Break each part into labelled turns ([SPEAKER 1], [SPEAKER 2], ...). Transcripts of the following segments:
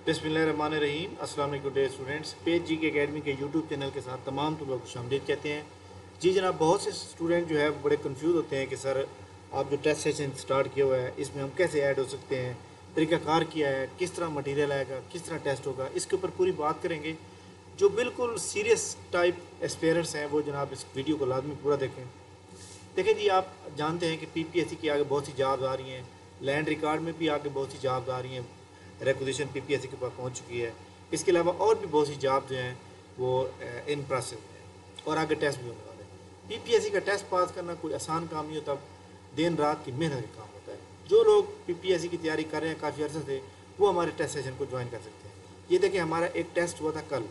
[SPEAKER 1] बिस्मिल्लाहिर्रहमानिर्रहीम। अस्सलाम वालेकुम डे स्टूडेंट्स। पेज जी के अकेडमी के यूट्यूब चैनल के साथ तमाम लोग खुशामदीद कहते हैं। जी जनाब, बहुत से स्टूडेंट जो है बड़े कंफ्यूज होते हैं कि सर आप जो टेस्ट सेशन स्टार्ट किया हुआ है इसमें हम कैसे ऐड हो सकते हैं, तरीक़ाकार क्या है, किस तरह मटेरियल आएगा, किस तरह टेस्ट होगा, इसके ऊपर पूरी बात करेंगे। जो बिल्कुल सीरियस टाइप एस्पेरेंट्स हैं वो जनाब इस वीडियो को लाजमी पूरा देखें। देखें जी, आप जानते हैं कि पीपीएससी की आगे बहुत सी जॉब्स आ रही हैं, लैंड रिकॉर्ड में भी आगे बहुत सी जॉब्स आ रही हैं, रिक्विजिशन पीपीएससी के पास पहुंच चुकी है। इसके अलावा और भी बहुत सी जॉब जो हैं वो इन प्रोसेस में हैं और आगे टेस्ट भी होने वाले हैं। पीपीएससी का टेस्ट पास करना कोई आसान काम नहीं होता, दिन रात की मेहनत का काम होता है। जो लोग पीपीएससी की तैयारी कर रहे हैं काफ़ी अर्से से, वो हमारे टेस्ट सेशन को ज्वाइन कर सकते हैं। ये देखिए, हमारा एक टेस्ट हुआ था कल,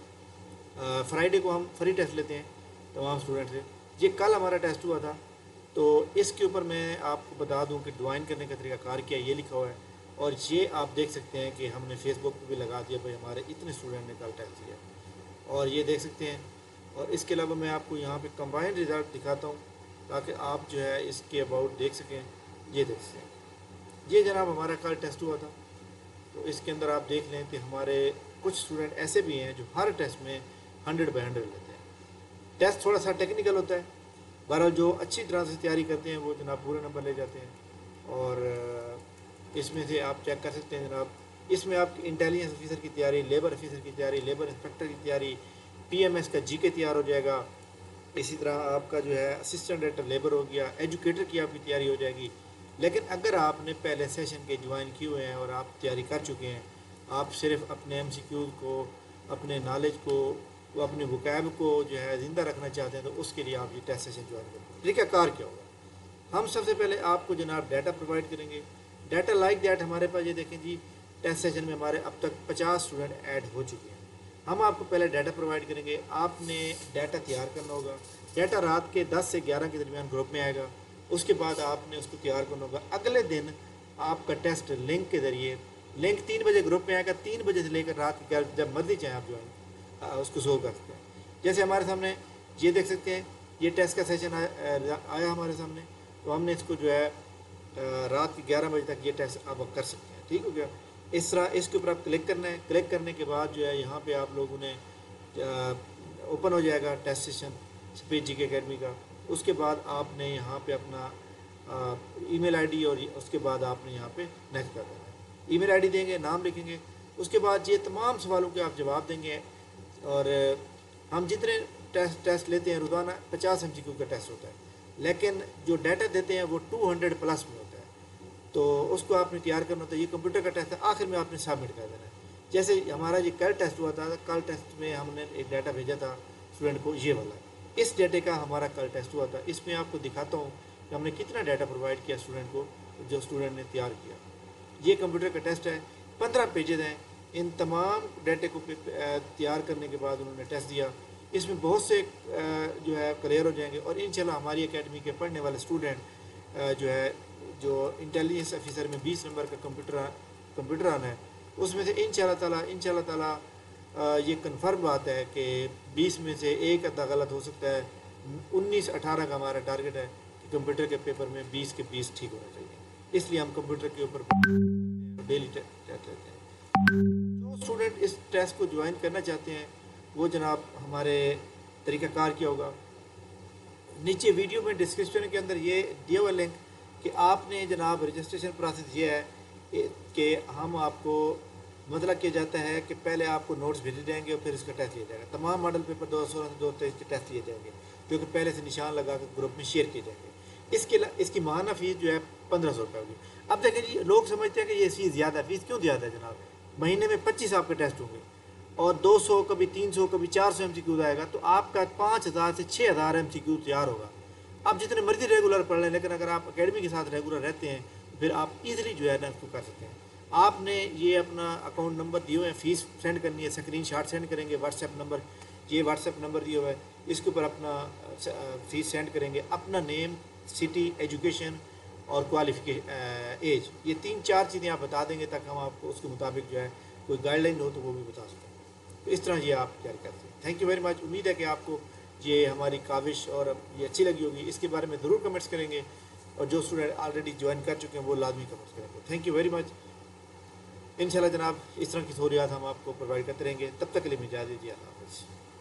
[SPEAKER 1] फ्राइडे को हम फ्री टेस्ट लेते हैं तमाम स्टूडेंट से। ये कल हमारा टेस्ट हुआ था, तो इसके ऊपर मैं आपको बता दूं कि ज्वाइन करने का तरीक़ाकार क्या ये लिखा हुआ है। और ये आप देख सकते हैं कि हमने फेसबुक पे भी लगा दिया, भाई हमारे इतने स्टूडेंट ने कल टेस्ट दिया, और ये देख सकते हैं। और इसके अलावा मैं आपको यहाँ पे कंबाइंड रिज़ल्ट दिखाता हूँ ताकि आप जो है इसके अबाउट देख सकें। ये देख सकते हैं, ये जनाब हमारा कल टेस्ट हुआ था। तो इसके अंदर आप देख लें कि हमारे कुछ स्टूडेंट ऐसे भी हैं जो हर टेस्ट में 100/100 लेते हैं। टेस्ट थोड़ा सा टेक्निकल होता है, बहरहाल जो अच्छी तरह से तैयारी करते हैं वो जनाब पूरे नंबर ले जाते हैं। और इसमें से आप चेक कर सकते हैं जनाब, इसमें आपकी इंटेलिजेंस ऑफिसर की तैयारी, लेबर ऑफिसर की तैयारी, लेबर इंस्पेक्टर की तैयारी, पीएमएस का जीके तैयार हो जाएगा। इसी तरह आपका जो है असिस्टेंट डायरेक्टर लेबर हो गया, एजुकेटर की आपकी तैयारी हो जाएगी। लेकिन अगर आपने पहले सेशन के ज्वाइन किए हुए हैं और आप तैयारी कर चुके हैं, आप सिर्फ अपने एमसीक्यूज़ को, अपने नॉलेज को, अपने वोकैब को जो है ज़िंदा रखना चाहते हैं, तो उसके लिए आप ये टेस्ट सेशन ज्वाइन करें। तरीक़ाकार क्या होगा? हम सबसे पहले आपको जनाब डाटा प्रोवाइड करेंगे। डाटा लाइक दैट हमारे पास, ये देखें जी, टेस्ट सेशन में हमारे अब तक 50 स्टूडेंट ऐड हो चुके हैं। हम आपको पहले डाटा प्रोवाइड करेंगे, आपने डाटा तैयार करना होगा। डाटा रात के 10 से 11 के दरमियान ग्रुप में आएगा। उसके बाद आपने उसको तैयार करना होगा। अगले दिन आपका टेस्ट लिंक के ज़रिए, लिंक 3 बजे ग्रुप में आएगा, 3 बजे से लेकर रात के 11 जब मर्जी चाहें आप जो उसको सोल्व कर सकते हैं। जैसे हमारे सामने ये देख सकते हैं, ये टेस्ट का सेशन आया हमारे सामने, तो हमने इसको जो है रात के 11 बजे तक ये टेस्ट आप कर सकते हैं। ठीक हो गया? इस तरह इसके ऊपर आप क्लिक करना है। क्लिक करने के बाद जो है यहाँ पे आप लोगों ने ओपन हो जाएगा टेस्ट सेशन पेज जी के अकेडमी का। उसके बाद आपने यहाँ पे अपना ईमेल आईडी और उसके बाद आपने यहाँ पे नेक्स्ट कर देना है। ईमेल आईडी देंगे, नाम लिखेंगे, उसके बाद ये तमाम सवालों के आप जवाब देंगे। और हम जितने टेस्ट लेते हैं रोज़ाना 50 MCQ का टेस्ट होता है, लेकिन जो डाटा देते हैं वो 200 प्लस में होता है, तो उसको आपने तैयार करना होता है। ये कंप्यूटर का टेस्ट है, आखिर में आपने सबमिट कर देना है। जैसे हमारा ये कल टेस्ट हुआ था, कल टेस्ट में हमने एक डाटा भेजा था स्टूडेंट को, ये वाला, इस डाटे का हमारा कल टेस्ट हुआ था। इसमें आपको दिखाता हूँ कि हमने कितना डाटा प्रोवाइड किया स्टूडेंट को, जो स्टूडेंट ने तैयार किया। ये कंप्यूटर का टेस्ट है, 15 पेजेज हैं। इन तमाम डाटे को तैयार करने के बाद उन्होंने टेस्ट दिया। इसमें बहुत से जो है क्लियर हो जाएंगे। और इंशाल्लाह हमारी एकेडमी के पढ़ने वाले स्टूडेंट जो है, जो इंटेलिजेंस ऑफिसर में 20 नंबर का कंप्यूटर आना है, उसमें से इंशाल्लाह ताला ये कन्फर्म बात है कि 20 में से एक अद्धा गलत हो सकता है। 19-18 का हमारा टारगेट है कि कंप्यूटर के पेपर में 20 के 20 ठीक होना चाहिए। इसलिए हम कंप्यूटर के ऊपर डेली टेस्ट लेते हैं। जो स्टूडेंट इस टेस्ट को ज्वाइन करना चाहते हैं वो जनाब हमारे तरीक़ाकार क्या होगा, नीचे वीडियो में डिस्क्रिप्शन के अंदर ये दिया हुआ लिंक कि आपने जनाब रजिस्ट्रेशन प्रोसेस ये है कि हम आपको मतलब किया जाता है कि पहले आपको नोट्स भेजे जाएंगे और फिर इसका टेस्ट लिया जाएगा। तमाम मॉडल पेपर 2016 से 2023 के टेस्ट लिए जाएंगे, जो कि पहले से निशान लगा कर ग्रुप में शेयर किए जाएंगे। इसकी माहाना फ़ीस जो है 1500 रुपये होगी। अब देखें जी, लोग समझते हैं कि ये फ़ीस ज़्यादा है। फ़ीस क्यों ज़्यादा है जनाब? महीने में 25 आपके टेस्ट होंगे और 200, कभी 300, कभी 400 MCQ आएगा, तो आपका 5000 से 6000 MCQ तैयार होगा। आप जितने मर्जी रेगुलर पढ़ लें, लेकिन अगर आप एकेडमी के साथ रेगुलर रहते हैं तो फिर आप इजीली जो है ना इसको कर सकते हैं। आपने ये अपना अकाउंट नंबर दिए हुए हैं, फ़ीस सेंड करनी है, स्क्रीनशॉट सेंड करेंगे, व्हाट्सएप नंबर, ये व्हाट्सएप नंबर दिया हुआ है, इसके ऊपर अपना फ़ीस सेंड करेंगे, अपना नेम, सिटी, एजुकेशन और क्वालिफिकेशन, एज, ये 3-4 चीज़ें आप बता देंगे ताकि हम आपको उसके मुताबिक जो है कोई गाइडलाइन हो तो वो भी बता सकें। तो इस तरह ये आप तैयारी करते हैं। Thank you very much. उम्मीद है कि आपको ये हमारी काविश और ये अच्छी लगी होगी। इसके बारे में ज़रूर कमेंट्स करेंगे, और जो स्टूडेंट ऑलरेडी ज्वाइन कर चुके हैं वो लाजमी कमेंट्स करेंगे। Thank you very much. انشاءاللہ جناب اس طرح کی سہولیات ہم آپ کو پرووائڈ کرتے رہیں گے. تب تک کے لیے مجھے اجازت دیجیے. اللہ حافظ.